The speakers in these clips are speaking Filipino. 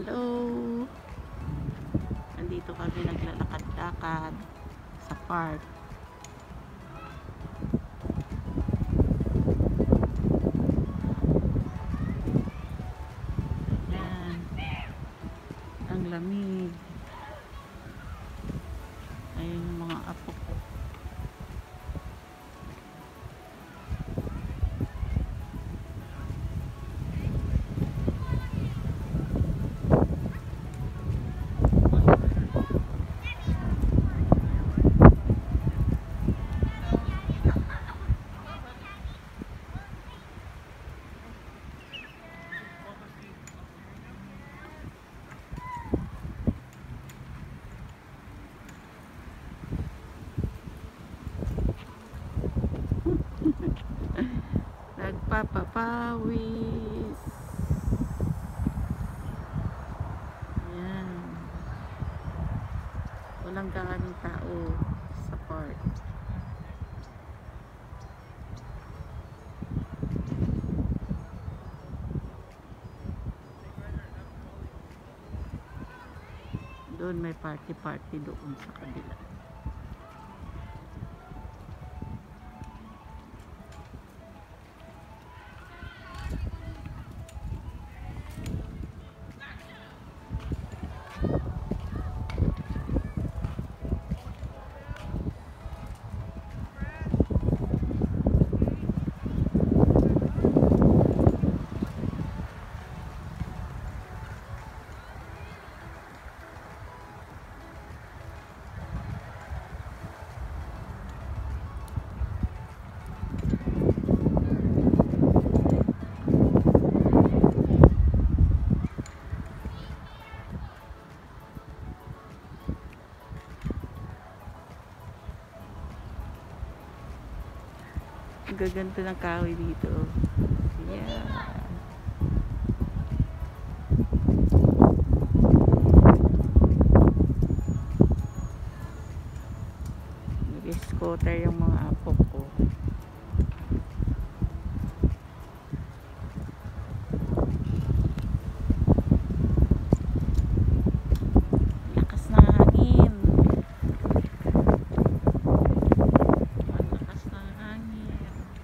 Hello! Nandito kami naglalakad-lakad sa park. Ayan. Ang lamig. Ayun yung mga apo ko. Nagpapapawis. Ayan. Walang gaanong tao sa park. Doon may party doon sa kabila. Ang gaganto ng kahoy dito. Yeah. Nag-scooter yung mga apo ko. Lakas ng hangin. Lakas ng hangin.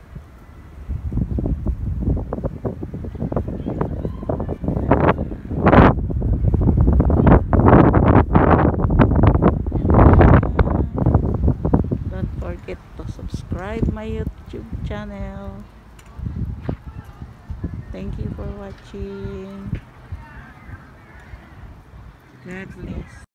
Forget to subscribe my YouTube channel. Thank you for watching. God bless.